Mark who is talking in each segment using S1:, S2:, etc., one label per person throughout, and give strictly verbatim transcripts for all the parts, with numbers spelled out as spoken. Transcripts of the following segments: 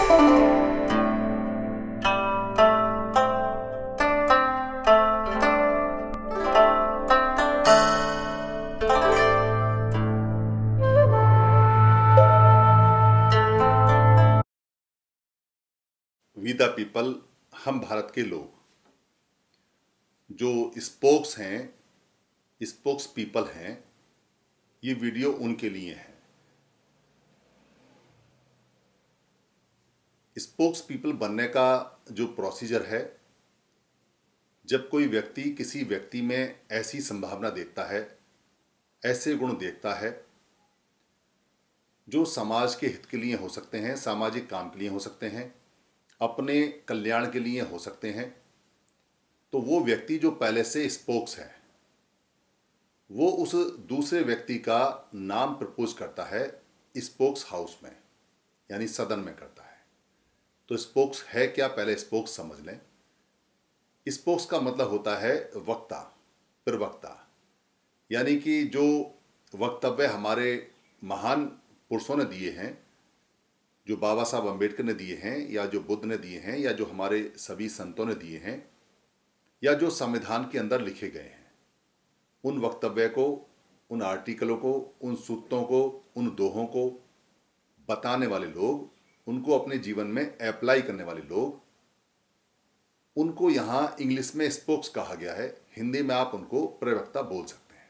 S1: We the people, हम भारत के लोग, जो स्पोक्स हैं, स्पोक्स पीपल हैं, ये वीडियो उनके लिए है। स्पोक्स पीपल बनने का जो प्रोसीजर है, जब कोई व्यक्ति किसी व्यक्ति में ऐसी संभावना देखता है, ऐसे गुण देखता है जो समाज के हित के लिए हो सकते हैं, सामाजिक काम के लिए हो सकते हैं, अपने कल्याण के लिए हो सकते हैं, तो वो व्यक्ति जो पहले से स्पोक्स है, वो उस दूसरे व्यक्ति का नाम प्रपोज करता है स्पोक्स हाउस में, यानी सदन में करता है। तो स्पोक्स है क्या, पहले स्पोक्स समझ लें। स्पोक्स का मतलब होता है वक्ता, प्रवक्ता, यानी कि जो वक्तव्य हमारे महान पुरुषों ने दिए हैं, जो बाबा साहब अम्बेडकर ने दिए हैं, या जो बुद्ध ने दिए हैं, या जो हमारे सभी संतों ने दिए हैं, या जो संविधान के अंदर लिखे गए हैं, उन वक्तव्य को, उन आर्टिकलों को, उन सूत्रों को, उन दोहों को बताने वाले लोग, उनको अपने जीवन में अप्लाई करने वाले लोग, उनको यहाँ इंग्लिश में स्पोक्स कहा गया है, हिंदी में आप उनको प्रवक्ता बोल सकते हैं।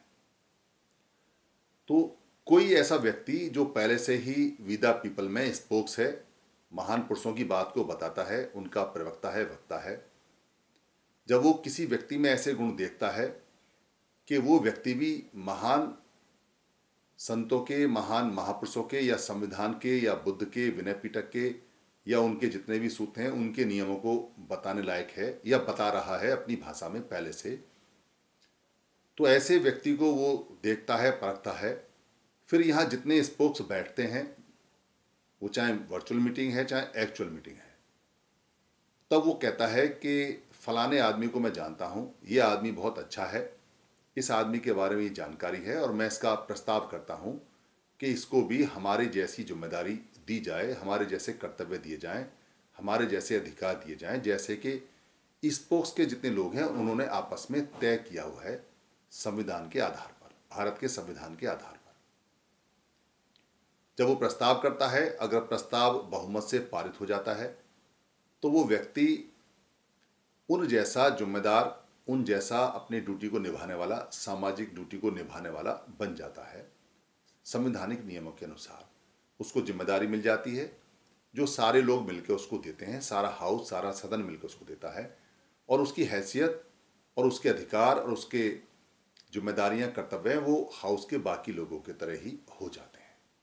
S1: तो कोई ऐसा व्यक्ति जो पहले से ही वी द पीपल में स्पोक्स है, महान पुरुषों की बात को बताता है, उनका प्रवक्ता है, वक्ता है, जब वो किसी व्यक्ति में ऐसे गुण देखता है कि वो व्यक्ति भी महान संतों के, महान महापुरुषों के, या संविधान के, या बुद्ध के, विनय पिटक के, या उनके जितने भी सूत्र हैं, उनके नियमों को बताने लायक है, या बता रहा है अपनी भाषा में पहले से, तो ऐसे व्यक्ति को वो देखता है, परखता है। फिर यहाँ जितने स्पोक्स बैठते हैं, वो चाहे वर्चुअल मीटिंग है, चाहे एक्चुअल मीटिंग है, तब वो कहता है कि फलाने आदमी को मैं जानता हूँ, ये आदमी बहुत अच्छा है, इस आदमी के बारे में ये जानकारी है, और मैं इसका प्रस्ताव करता हूँ कि इसको भी हमारे जैसी जिम्मेदारी दी जाए, हमारे जैसे कर्तव्य दिए जाएं, हमारे जैसे अधिकार दिए जाएं, जैसे कि स्पोक्स के जितने लोग हैं उन्होंने आपस में तय किया हुआ है संविधान के आधार पर, भारत के संविधान के आधार पर। जब वो प्रस्ताव करता है, अगर प्रस्ताव बहुमत से पारित हो जाता है, तो वो व्यक्ति उन जैसा जिम्मेदार, उन जैसा अपनी ड्यूटी को निभाने वाला, सामाजिक ड्यूटी को निभाने वाला बन जाता है। संवैधानिक नियमों के अनुसार उसको जिम्मेदारी मिल जाती है, जो सारे लोग मिलकर उसको देते हैं, सारा हाउस, सारा सदन मिलकर उसको देता है, और उसकी हैसियत और उसके अधिकार और उसके जिम्मेदारियां, कर्तव्य, वो हाउस के बाकी लोगों की तरह ही हो जाते हैं।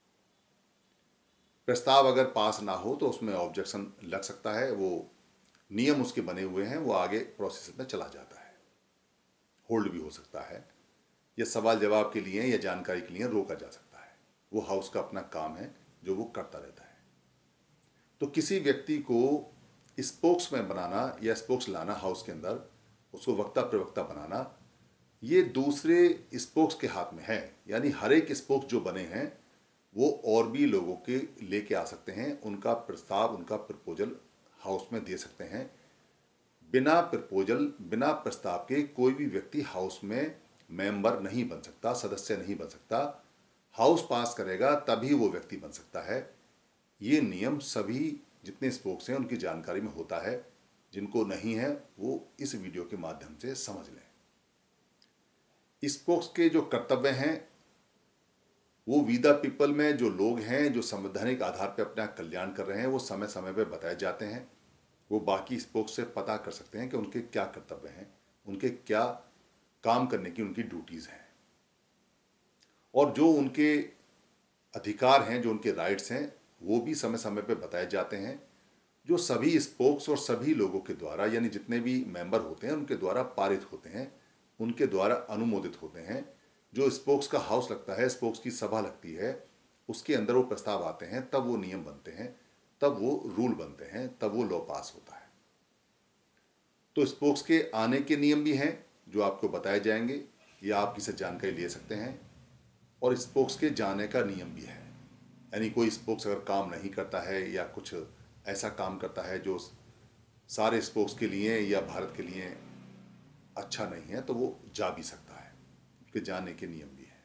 S1: प्रस्ताव अगर पास ना हो तो उसमें ऑब्जेक्शन लग सकता है, वो नियम उसके बने हुए हैं, वो आगे प्रोसेस में चला जाता है, होल्ड भी हो सकता है, या सवाल जवाब के लिए या जानकारी के लिए रोका जा सकता है। वो हाउस का अपना काम है जो वो करता रहता है। तो किसी व्यक्ति को स्पोक्स में बनाना या स्पोक्स लाना हाउस के अंदर, उसको वक्ता प्रवक्ता बनाना, ये दूसरे स्पोक्स के हाथ में है। यानी हर एक स्पोक्स जो बने हैं वो और भी लोगों के लेके आ सकते हैं, उनका प्रस्ताव, उनका प्रपोजल हाउस में दे सकते हैं। बिना प्रपोजल, बिना प्रस्ताव के कोई भी व्यक्ति हाउस में मेंबर नहीं बन सकता, सदस्य नहीं बन सकता। हाउस पास करेगा तभी वो व्यक्ति बन सकता है। ये नियम सभी जितने स्पोक्स हैं उनकी जानकारी में होता है, जिनको नहीं है वो इस वीडियो के माध्यम से समझ लें। स्पोक्स के जो कर्तव्य हैं, वो वी द पीपल में जो लोग हैं, जो संवैधानिक आधार पर अपना कल्याण कर रहे हैं, वो समय समय पर बताए जाते हैं। वो बाकी स्पोक्स से पता कर सकते हैं कि उनके क्या कर्तव्य हैं, उनके क्या काम करने की उनकी ड्यूटीज़ हैं, और जो उनके अधिकार हैं, जो उनके राइट्स हैं, वो भी समय समय पर बताए जाते हैं, जो सभी स्पोक्स और सभी लोगों के द्वारा, यानी जितने भी मेंबर होते हैं उनके द्वारा पारित होते हैं, उनके द्वारा अनुमोदित होते हैं। जो स्पोक्स का हाउस लगता है, स्पोक्स की सभा लगती है, उसके अंदर वो प्रस्ताव आते हैं, तब वो नियम बनते हैं, तब वो रूल बनते हैं, तब वो लॉ पास होता है। तो स्पोक्स के आने के नियम भी हैं जो आपको बताए जाएंगे, या आप किसी जानकारी ले सकते हैं, और स्पोक्स के जाने का नियम भी है। यानी कोई स्पोक्स अगर काम नहीं करता है या कुछ ऐसा काम करता है जो सारे स्पोक्स के लिए या भारत के लिए अच्छा नहीं है, तो वो जा भी सकता है, कि जाने के नियम भी हैं।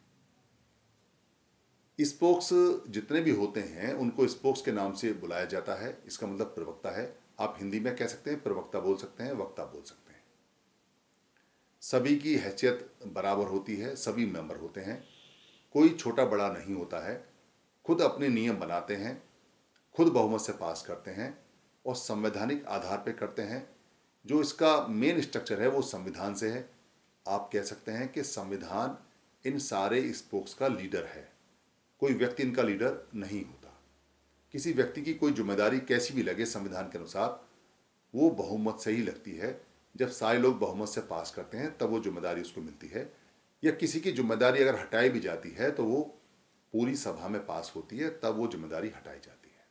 S1: स्पोक्स जितने भी होते हैं उनको स्पोक्स के नाम से बुलाया जाता है। इसका मतलब प्रवक्ता है। आप हिंदी में कह सकते हैं, प्रवक्ता बोल सकते हैं, वक्ता बोल सकते हैं। सभी की हैसियत बराबर होती है, सभी मेंबर होते हैं, कोई छोटा बड़ा नहीं होता है। खुद अपने नियम बनाते हैं, खुद बहुमत से पास करते हैं और संवैधानिक आधार पर करते हैं। जो इसका मेन स्ट्रक्चर है वो संविधान से है। आप कह सकते हैं कि संविधान इन सारे स्पोक्स का लीडर है, कोई व्यक्ति इनका लीडर नहीं होता। किसी व्यक्ति की कोई जिम्मेदारी कैसी भी लगे संविधान के अनुसार, वो बहुमत से ही लगती है। जब सारे लोग बहुमत से पास करते हैं तब वो जिम्मेदारी उसको मिलती है, या किसी की जिम्मेदारी अगर हटाई भी जाती है तो वो पूरी सभा में पास होती है, तब वो जिम्मेदारी हटाई जाती है।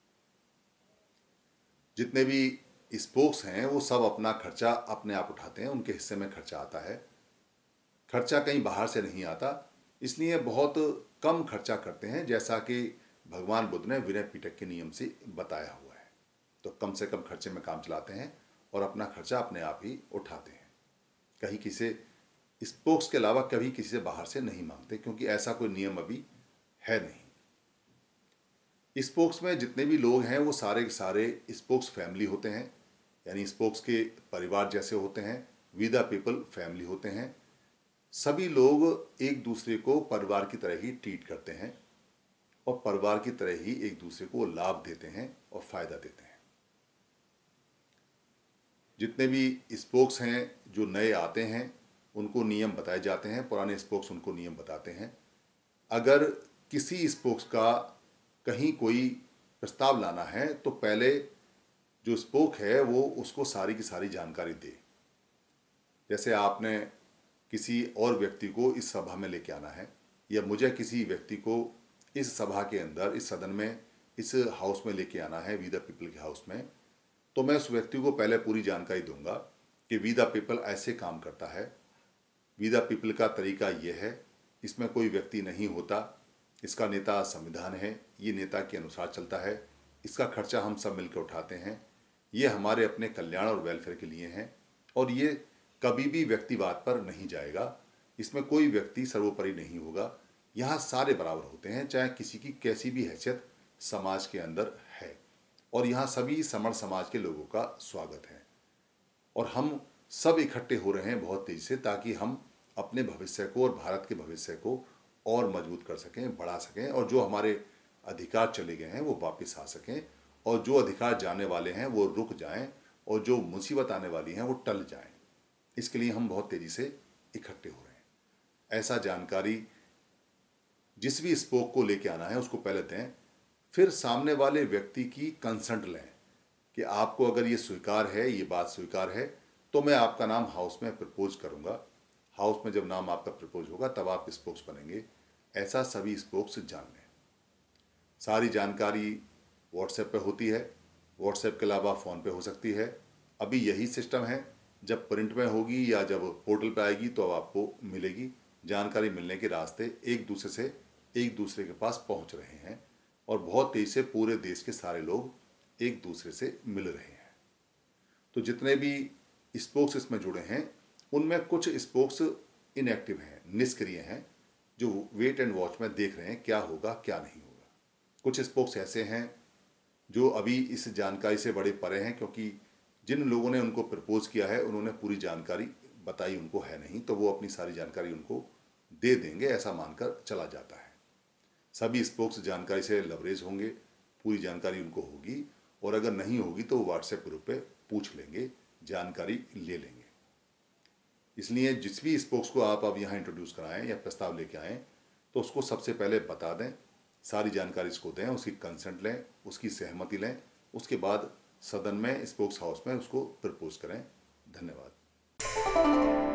S1: जितने भी स्पोक्स हैं वो सब अपना खर्चा अपने आप उठाते हैं, उनके हिस्से में खर्चा आता है। खर्चा कहीं बाहर से नहीं आता, इसलिए बहुत कम खर्चा करते हैं, जैसा कि भगवान बुद्ध ने विनय पिटक के नियम से बताया हुआ है। तो कम से कम खर्चे में काम चलाते हैं और अपना खर्चा अपने आप ही उठाते हैं। कहीं किसी स्पोक्स के अलावा कभी किसी से बाहर से नहीं मांगते, क्योंकि ऐसा कोई नियम अभी है नहीं। स्पोक्स में जितने भी लोग हैं वो सारे के सारे स्पोक्स फैमिली होते हैं, यानी स्पोक्स के परिवार जैसे होते हैं। वी द पीपल फैमिली होते हैं। सभी लोग एक दूसरे को परिवार की तरह ही ट्रीट करते हैं और परिवार की तरह ही एक दूसरे को लाभ देते हैं और फायदा देते हैं। जितने भी स्पोक्स हैं जो नए आते हैं उनको नियम बताए जाते हैं, पुराने स्पोक्स उनको नियम बताते हैं। अगर किसी स्पोक्स का कहीं कोई प्रस्ताव लाना है तो पहले जो स्पोक है वो उसको सारी की सारी जानकारी दे। जैसे आपने किसी और व्यक्ति को इस सभा में लेके आना है, या मुझे किसी व्यक्ति को इस सभा के अंदर, इस सदन में, इस हाउस में लेके आना है, वी द पीपल के हाउस में, तो मैं उस व्यक्ति को पहले पूरी जानकारी दूंगा कि वी द पीपल ऐसे काम करता है, वी द पीपल का तरीका ये है, इसमें कोई व्यक्ति नहीं होता, इसका नेता संविधान है, ये नेता के अनुसार चलता है, इसका खर्चा हम सब मिलकर उठाते हैं, ये हमारे अपने कल्याण और वेलफेयर के लिए हैं, और ये कभी भी व्यक्तिवाद पर नहीं जाएगा, इसमें कोई व्यक्ति सर्वोपरि नहीं होगा। यहाँ सारे बराबर होते हैं, चाहे किसी की कैसी भी हैसियत समाज के अंदर है, और यहाँ सभी समण समाज के लोगों का स्वागत है। और हम सब इकट्ठे हो रहे हैं बहुत तेजी से, ताकि हम अपने भविष्य को और भारत के भविष्य को और मजबूत कर सकें, बढ़ा सकें, और जो हमारे अधिकार चले गए हैं वो वापस आ सकें, और जो अधिकार जाने वाले हैं वो रुक जाएं, और जो मुसीबत आने वाली हैं वो टल जाएं। इसके लिए हम बहुत तेजी से इकट्ठे हो रहे हैं। ऐसा जानकारी जिस भी स्पोक को लेके आना है उसको पहले दें, फिर सामने वाले व्यक्ति की कंसेंट लें कि आपको अगर ये स्वीकार है, ये बात स्वीकार है, तो मैं आपका नाम हाउस में प्रपोज करूंगा। हाउस में जब नाम आपका प्रपोज होगा तब आप स्पोक्स बनेंगे। ऐसा सभी स्पोक्स जान लें। सारी जानकारी व्हाट्सएप पे होती है, व्हाट्सएप के अलावा फ़ोन पे हो सकती है। अभी यही सिस्टम है, जब प्रिंट में होगी या जब पोर्टल पे आएगी तो अब आपको मिलेगी। जानकारी मिलने के रास्ते एक दूसरे से एक दूसरे के पास पहुंच रहे हैं, और बहुत तेज़ी से पूरे देश के सारे लोग एक दूसरे से मिल रहे हैं। तो जितने भी स्पोक्स इसमें जुड़े हैं उनमें कुछ स्पोक्स इनएक्टिव हैं, निष्क्रिय हैं, जो वेट एंड वॉच में देख रहे हैं क्या होगा क्या नहीं होगा। कुछ स्पोक्स ऐसे हैं जो अभी इस जानकारी से बड़े परे हैं, क्योंकि जिन लोगों ने उनको प्रपोज किया है उन्होंने पूरी जानकारी बताई उनको है नहीं, तो वो अपनी सारी जानकारी उनको दे देंगे, ऐसा मानकर चला जाता है। सभी स्पोक्स जानकारी से लवरेज होंगे, पूरी जानकारी उनको होगी, और अगर नहीं होगी तो वो व्हाट्सएप ग्रुप पे पूछ लेंगे, जानकारी ले लेंगे। इसलिए जिस भी स्पोक्स को आप अब यहाँ इंट्रोड्यूस कराएं या प्रस्ताव लेके आएँ तो उसको सबसे पहले बता दें, सारी जानकारी इसको दें, उसकी कंसेंट लें, उसकी सहमति लें, उसके बाद सदन में स्पोक्स हाउस में उसको प्रपोज करें। धन्यवाद।